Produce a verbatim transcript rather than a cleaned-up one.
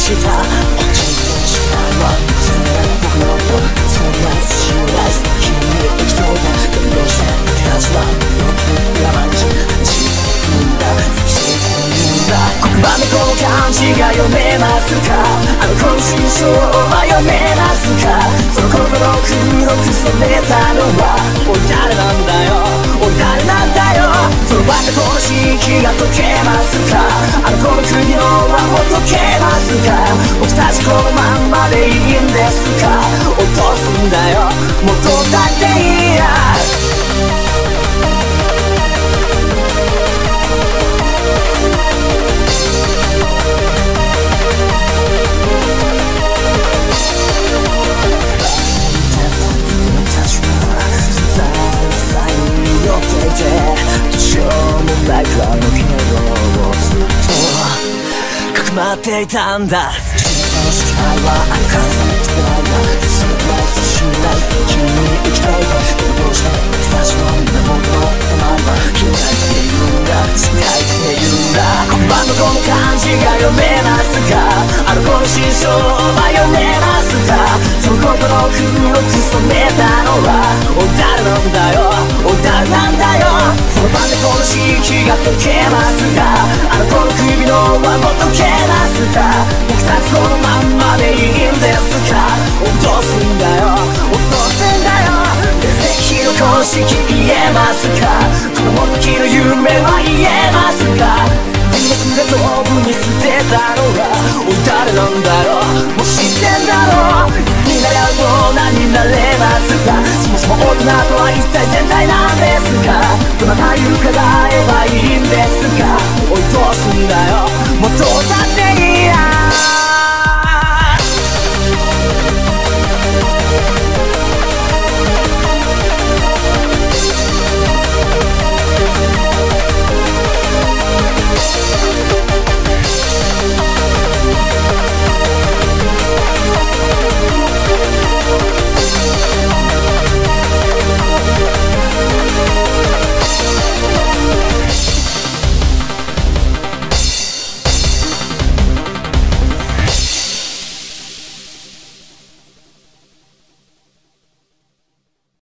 した落ちてしまうわ全然僕のことそんな知らない君に生きといたでもどうして手足は僕が毎日話してるんだ寂しいんだ黒板でこの漢字が読めますかあの子の心象は読めますかその心の黒く染めたのは俺誰なんだよ俺誰なんだよその場でこの式が解けますかあの子の国の輪も解けますか僕たちこのまんまでいいんですか落とすんだよもっとだっていいや待っていたんだ小さな視界はあの風に飛べないがそれはそしない君に生きたいでもどうして手足のみんな僕のまま君たいって言うんだ知りたいって言うんだ黒板のこの漢字が読めますかあの子の心象は読めますかその心の黒く染めたのは俺誰なんだよ俺誰なんだよその場でこの式が解けますかあの子の首の輪も解けますか僕たちこのまんまでいいんですか落とすんだよ落とすんだよ奇跡の公式言えますかこのもどきの夢は言えますか今すぐ遠くに捨てたのは俺誰なんだろうもう知ってんだろういつになりゃ大人になれますかそもそも大人とは一体全体なんですかどなたいうかがえばいいんですか落とすんだよもっと